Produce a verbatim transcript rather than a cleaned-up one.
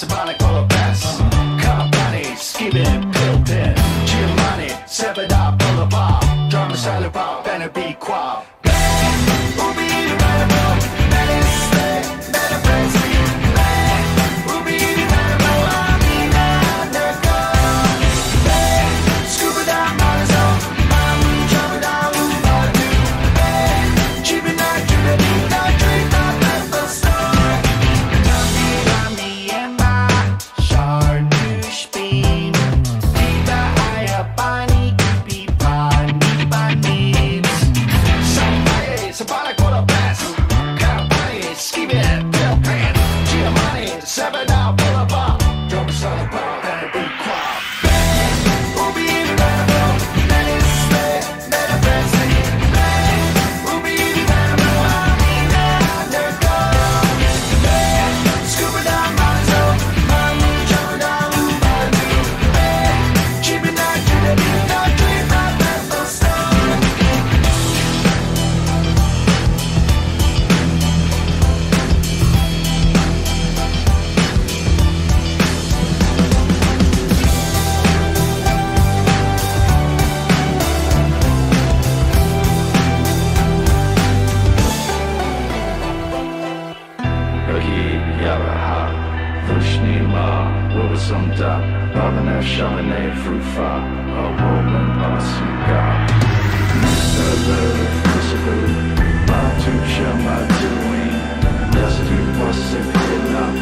symbolic for the best. Company, skipping, pill pin, Giovanni, seven up boulevard, drum silent pop, better be quiet. Chardonnay, fruit far, a woman on a cigar. Mister Love, Mister Lou, my two shall my doing. Yes, you was a